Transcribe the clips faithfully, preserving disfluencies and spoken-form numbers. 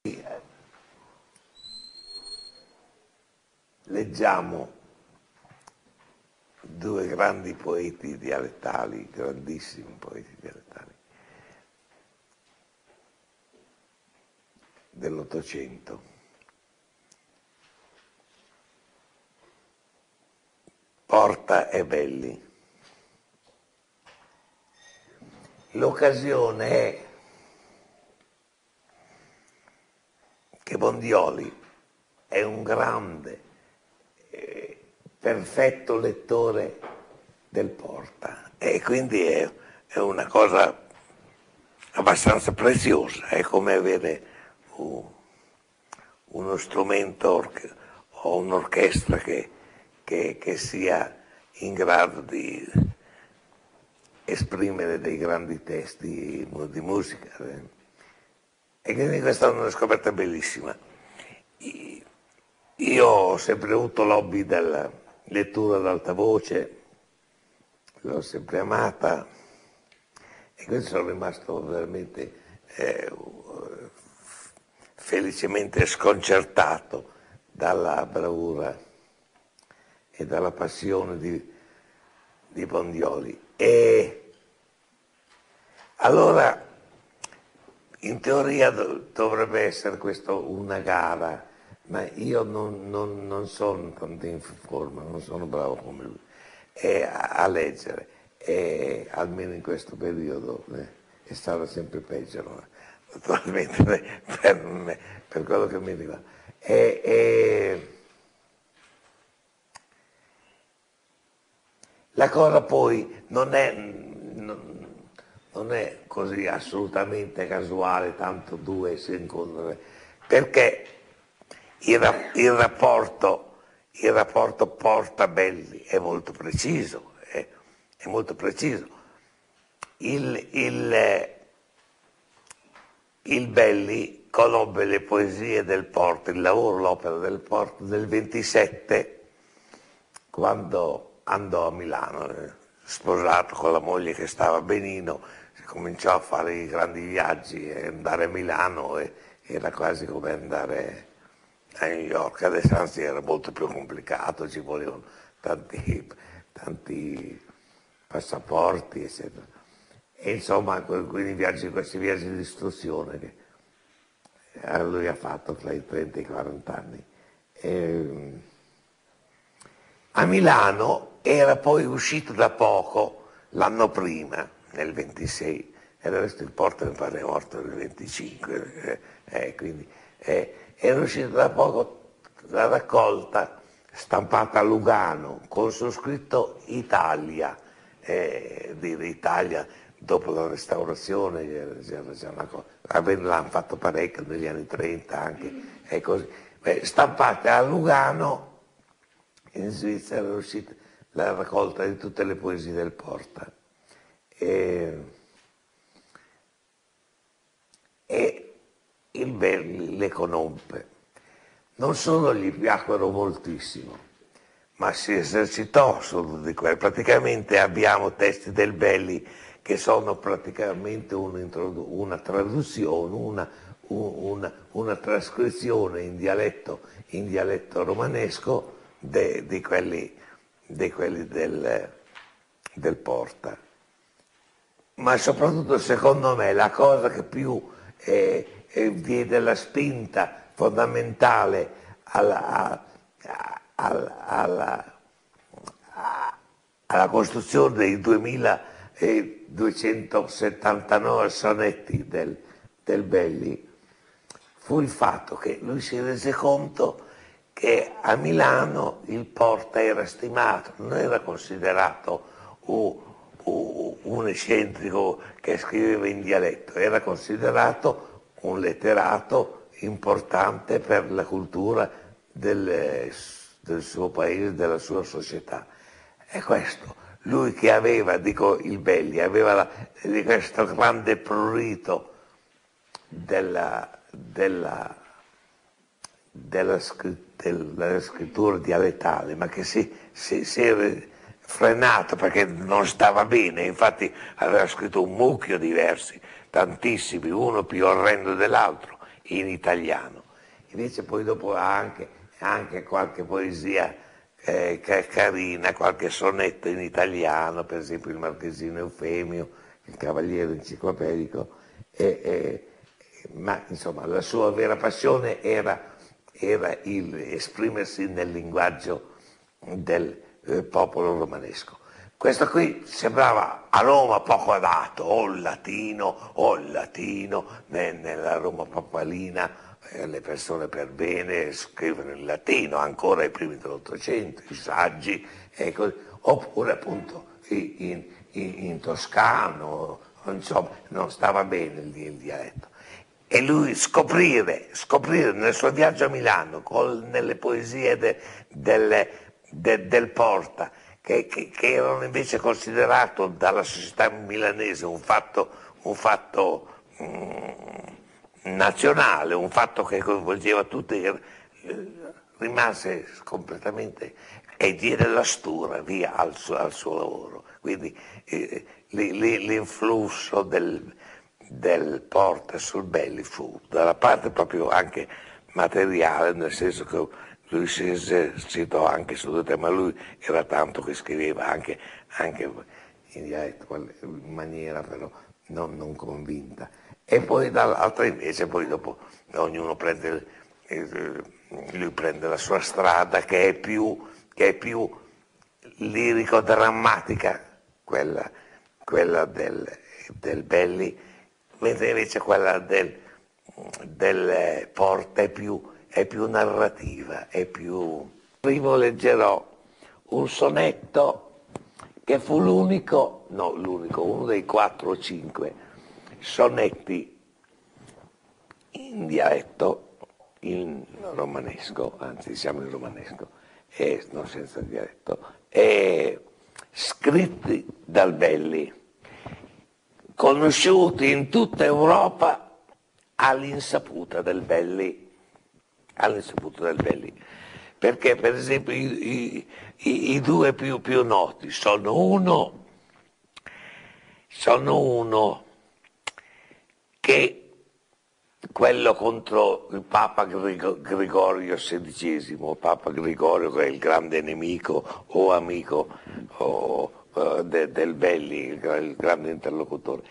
leggiamo due grandi poeti dialettali, grandissimi poeti dialettali dell'Ottocento. Porta e Belli. L'occasione è che Bondioli è un grande, eh, perfetto lettore del Porta e quindi è, è una cosa abbastanza preziosa, è come avere uh, uno strumento o un'orchestra che, che, che sia in grado di esprimere dei grandi testi di musica. E quindi questa è una scoperta bellissima. Io ho sempre avuto l'hobby della lettura ad alta voce, l'ho sempre amata e quindi sono rimasto veramente eh, felicemente sconcertato dalla bravura e dalla passione di, di Bondioli. E allora in teoria dovrebbe essere questo una gara, ma io non, non, non sono tanto in forma, non sono bravo come lui eh, a, a leggere, e almeno in questo periodo eh, è stato sempre peggio, no? Naturalmente per, me, per quello che mi riguarda. E, e la cosa poi non è, non, non è così assolutamente casuale, tanto due si incontrano, perché il, il rapporto, il rapporto Porta-Belli è molto preciso, è, è molto preciso. Il, il, il Belli conobbe le poesie del Porta, il lavoro, l'opera del Porta del ventisette, quando andò a Milano, eh, sposato con la moglie che stava a Benino, si cominciò a fare i grandi viaggi e andare a Milano e, era quasi come andare a New York. Adesso anzi era molto più complicato, ci volevano tanti, tanti passaporti, eccetera. E insomma, quindi viaggi, questi viaggi di istruzione che lui ha fatto tra i trenta e i quaranta anni. E, a Milano era poi uscito da poco, l'anno prima, nel ventisei, e adesso il Porta mi pare è morto nel venticinque, eh, eh, quindi eh, era uscito da poco la raccolta stampata a Lugano con su scritto Italia, eh, dire Italia dopo la restaurazione, c'era già una cosa, l'hanno fatto parecchio negli anni trenta anche, e così. Beh, stampate a Lugano. In Svizzera è uscita la raccolta di tutte le poesie del Porta e, e il Belli le conobbe. Non solo gli piacquero moltissimo, ma si esercitò su di quello. Praticamente abbiamo testi del Belli che sono praticamente una traduzione, una, una, una trascrizione in dialetto, in dialetto romanesco De, di quelli, di quelli del, del Porta. Ma soprattutto secondo me la cosa che più eh, eh, diede la spinta fondamentale alla, alla, alla, alla costruzione dei duemiladuecentosettantanove sonetti del, del Belli fu il fatto che lui si rese conto che a Milano il Porta era stimato, non era considerato uh, uh, un eccentrico che scriveva in dialetto, era considerato un letterato importante per la cultura del, del suo paese, della sua società. E questo, lui che aveva, dico il Belli, aveva la, di questo grande prurito della, della Della, della scrittura dialettale, ma che si, si, si era frenato perché non stava bene, infatti aveva scritto un mucchio di versi, tantissimi, uno più orrendo dell'altro, in italiano. Invece poi dopo ha anche, anche qualche poesia eh, carina, qualche sonetto in italiano, per esempio il Marchesino Eufemio, il Cavaliere Enciclopedico, e, e, ma insomma la sua vera passione era, era il esprimersi nel linguaggio del eh, popolo romanesco. Questo qui sembrava a Roma poco adatto, o il latino, o il latino, nella Roma papalina eh, le persone per bene scrivono in latino, ancora ai primi dell'Ottocento, i saggi, e così, oppure appunto in, in, in toscano, insomma, non stava bene il, il dialetto. E lui scoprire, scoprire nel suo viaggio a Milano, col, nelle poesie de, del, de, del Porta, che, che, che erano invece considerato dalla società milanese un fatto, un fatto mm, nazionale, un fatto che coinvolgeva tutti, eh, rimase completamente e diede la stura via al suo, al suo lavoro. Quindi eh, l'influsso del, del Porta sul Belli fu dalla parte proprio anche materiale, nel senso che lui si esercitò anche sul tema, lui era tanto che scriveva anche, anche in dialetto, in maniera però non, non convinta. E poi dall'altra invece, poi dopo ognuno prende, lui prende la sua strada che è più, che è più lirico-drammatica, quella, quella del, del Belli, mentre invece quella del, del Porta è più, è più narrativa, è più... Primo leggerò un sonetto che fu l'unico, no l'unico, uno dei quattro o cinque sonetti in dialetto, in romanesco, anzi siamo in romanesco, e non senza dialetto, e scritti dal Belli, conosciuti in tutta Europa all'insaputa del Belli, all'insaputa del Belli, perché per esempio i, i, i due più, più noti sono uno, sono uno che quello contro il Papa Gregorio sedicesimo, Papa Gregorio che è il grande nemico o amico o, uh, de, del Belli, il, il grande interlocutore,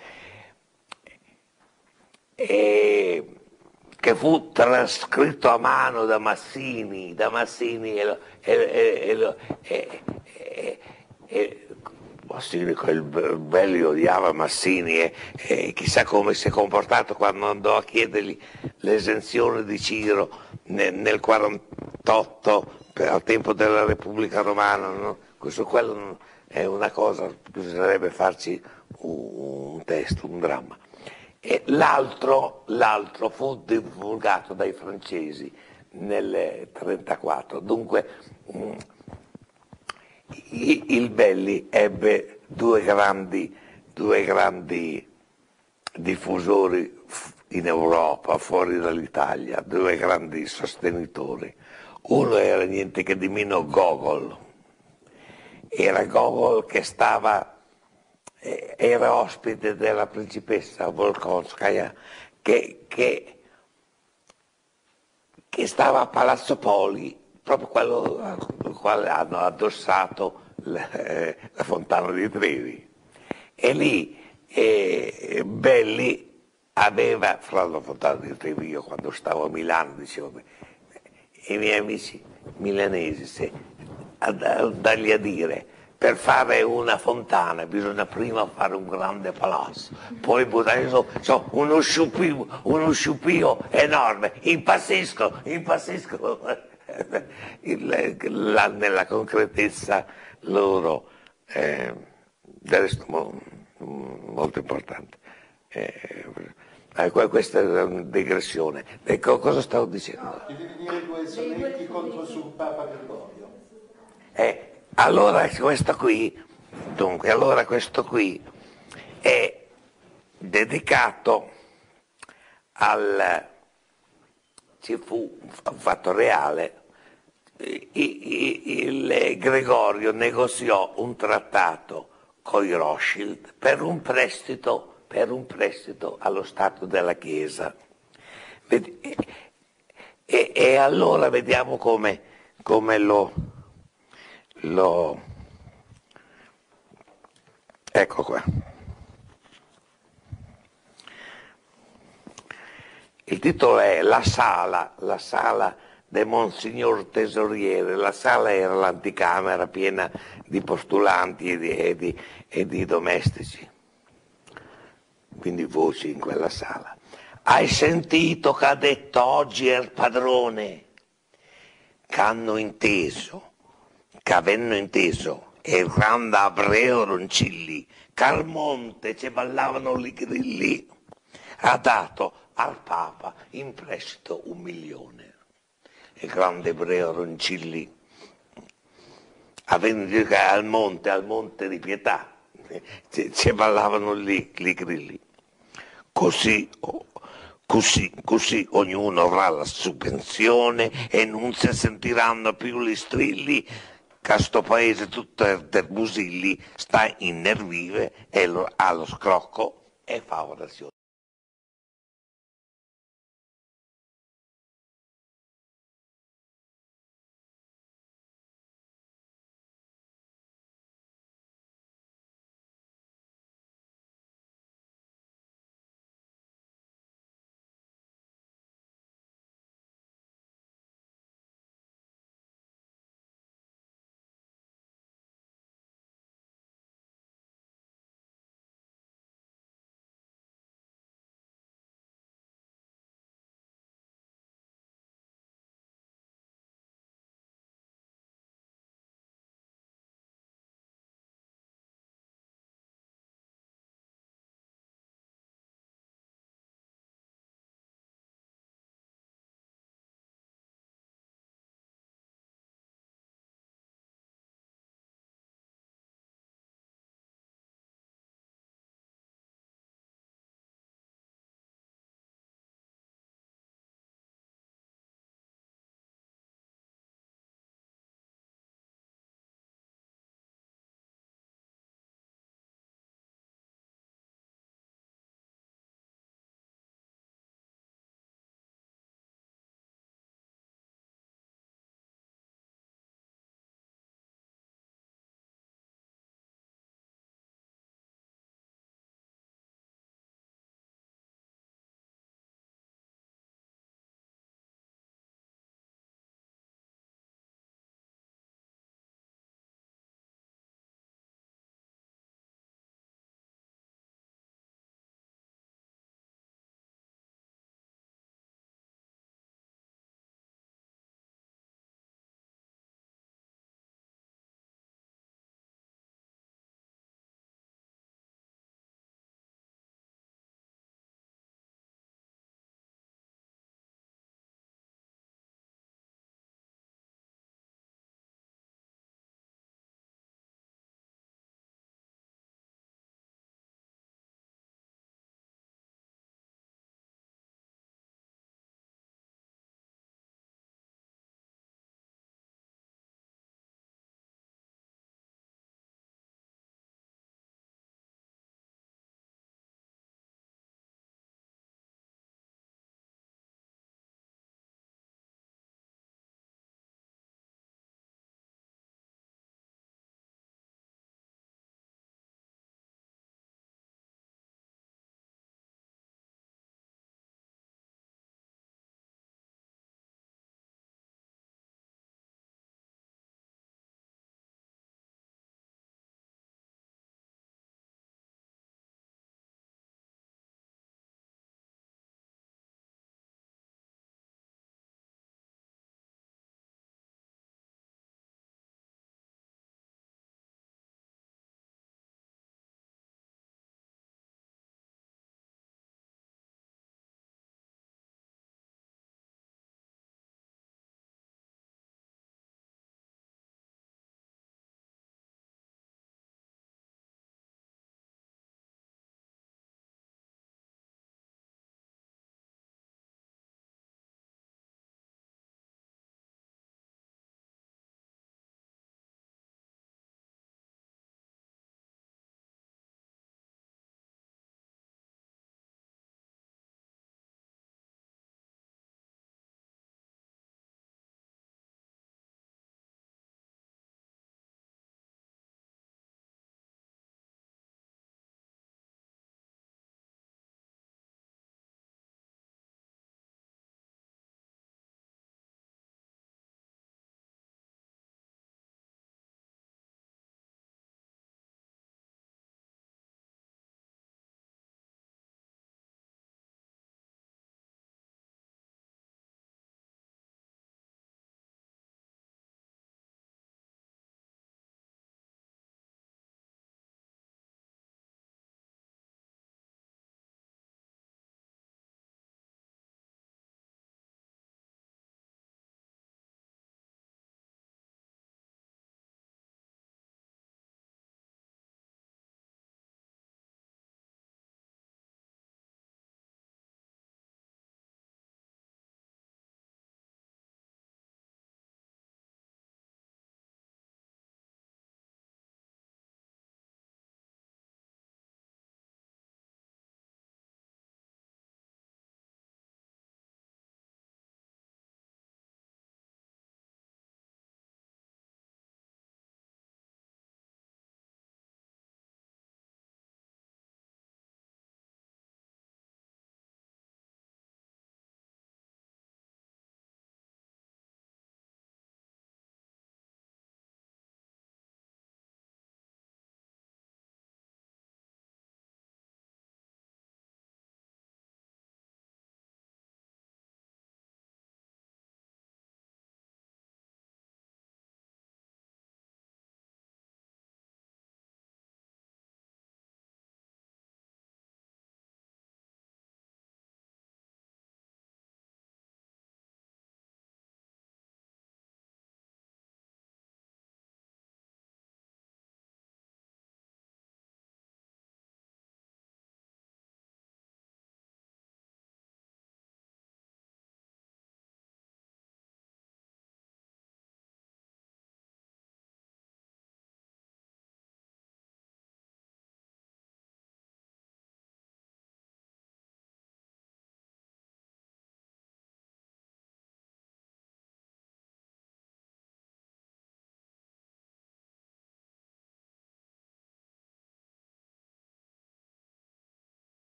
e che fu trascritto a mano da Massini, da Massini e, lo, e, e, e, e, e Massini, quel Belli odiava Massini e, e chissà come si è comportato quando andò a chiedergli l'esenzione di Ciro nel, nel quarantotto al tempo della Repubblica Romana, no? Questo quello è una cosa, bisognerebbe farci un, un testo, un dramma. E l'altro, l'altro fu divulgato dai francesi nel trentaquattro, dunque mh, il Belli ebbe due grandi, due grandi diffusori in Europa, fuori dall'Italia, due grandi sostenitori. Uno era niente che di meno Gogol, era Gogol che stava... era ospite della principessa Volkonskaya che, che, che stava a Palazzo Poli, proprio quello al quale hanno addossato la, eh, la Fontana di Trevi. E lì eh, Belli aveva, fra la Fontana di Trevi, io quando stavo a Milano dicevo, i miei amici milanesi, se, a, a dargli a dire, per fare una fontana bisogna prima fare un grande palazzo, poi buttare su, su uno sciupio, uno sciupio enorme, impazzisco, impazzisco. Il, la, nella concretezza loro, eh, del resto mo, molto importante. Eh, questa è una digressione. Ecco, cosa stavo dicendo? No, ti devi dire due sonetti contro sul Papa Gregorio. Eh, Allora questo qui, dunque, allora questo qui è dedicato al, ci fu un fatto reale, il, il Gregorio negoziò un trattato con i Rothschild per un prestito, per un prestito allo Stato della Chiesa, E, e, e allora vediamo come, come lo, lo... Ecco qua. Il titolo è La sala, la sala del Monsignor Tesoriere. La sala era l'anticamera piena di postulanti e di, e di, e di domestici, quindi voci in quella sala. Hai sentito che ha detto oggi è il padrone? Che hanno inteso, che avevano inteso, e il grande Abreu Roncilli, che al monte ci ballavano i grilli, ha dato al Papa in prestito un milione. Il grande Abreu Roncilli, avendo detto che al monte, al monte di Pietà, ci, ci ballavano lì i grilli. Così, così, così ognuno avrà la sua pensione e non si sentiranno più gli strilli che sto paese tutto del Busilli sta in nervive e lo, allo scrocco e fa orazione.